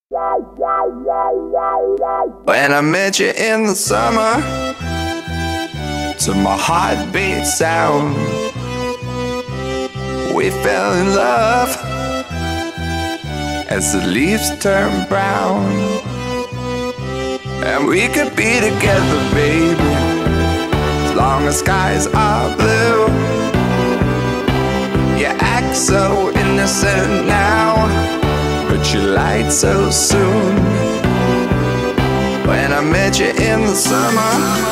When I met you in the summer, to my heartbeat sound, we fell in love as the leaves turn brown. And we could be together, baby, as long as skies are blue. You act so innocent now, but you lied so soon. When I met you in the summer,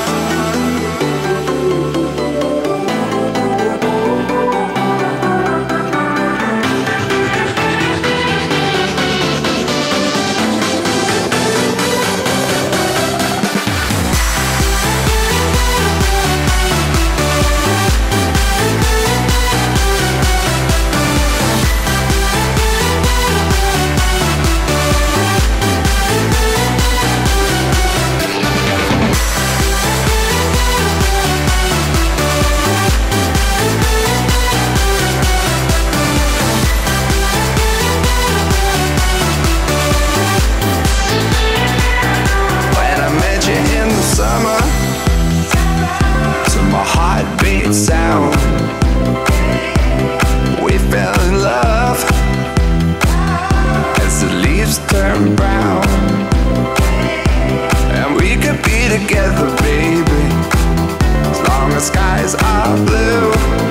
sound, we fell in love as the leaves turn brown. And we could be together, baby, as long as skies are blue.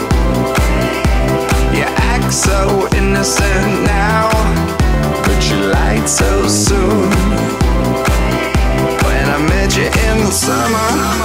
You act so innocent now, but you lied so soon. When I met you in the summer,